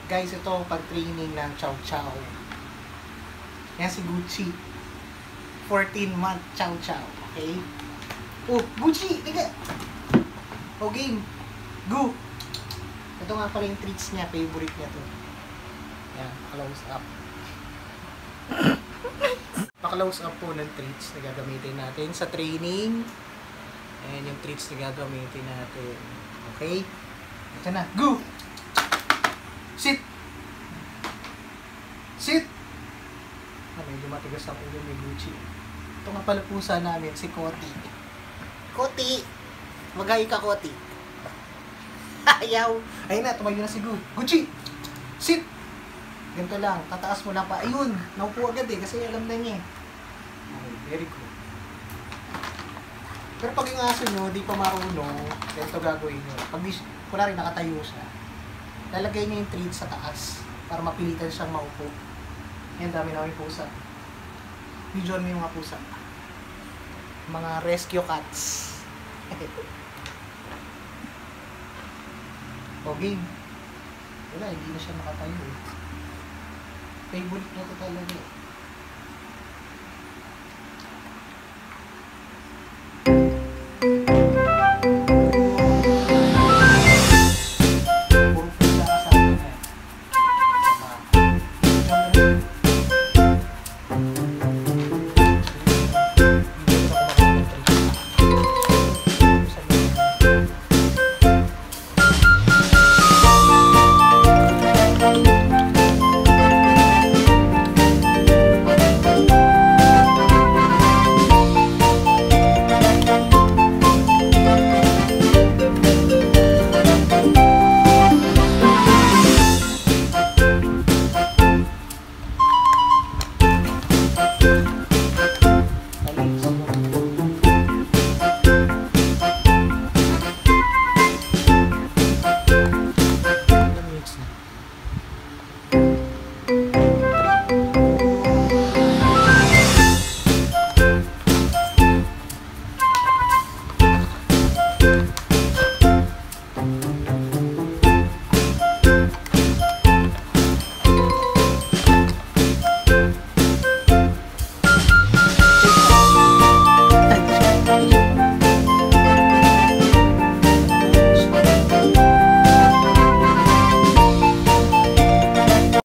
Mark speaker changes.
Speaker 1: Guys, ito pag-training ng Chow Chow. Yan si Gucci. 14-month Chow Chow. Okay? Oh, Gucci! Tiga! Oh, game! Go! Ito nga pala yung treats niya. Favorite niya to. Yan, close up. Pa-close up po ng treats na gagamitin natin sa training. Ayan yung treats na gagamitin natin. Okay? Ito na. Go! Sit! Sit! Ah, medyo matigas ang ulo ni Gucci. Ito nga pala pusa namin, si Koti. Koti! Magay ka, Koti. Ayaw! Ayun na, tumayo na si Gucci! Sit! Ganito lang, tataas mo lang pa. Ayun! Naupo agad eh, kasi alam na niya eh. Okay, very good. Pero pag yung aso nyo, di pa marunong, ganito gagawin nyo. Pag di, kunwari nakatayo siya, lalagay niya yung treats sa taas para mapilitan siyang maupo. Yan, dami namin pusa. Video mo yung mga pusa. Mga rescue cats. O, game. Wala, hindi na siya nakatayo eh. Favorite niya ito talaga eh.